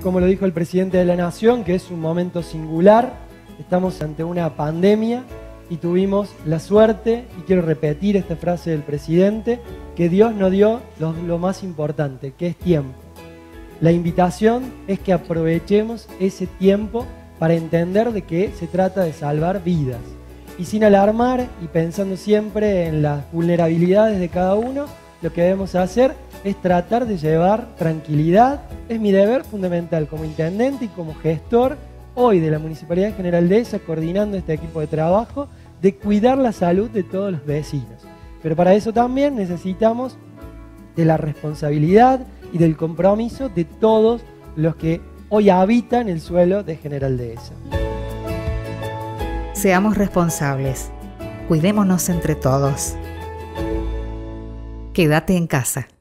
como lo dijo el presidente de la Nación, que es un momento singular. Estamos ante una pandemia y tuvimos la suerte, y quiero repetir esta frase del presidente, que Dios nos dio lo más importante, que es tiempo. La invitación es que aprovechemos ese tiempo para entender de que se trata de salvar vidas. Y sin alarmar y pensando siempre en las vulnerabilidades de cada uno, lo que debemos hacer es tratar de llevar tranquilidad. Es mi deber fundamental como intendente y como gestor hoy de la Municipalidad de General Dehesa, coordinando este equipo de trabajo, de cuidar la salud de todos los vecinos. Pero para eso también necesitamos de la responsabilidad y del compromiso de todos los que hoy habitan el suelo de General Dehesa. Seamos responsables. Cuidémonos entre todos. Quédate en casa.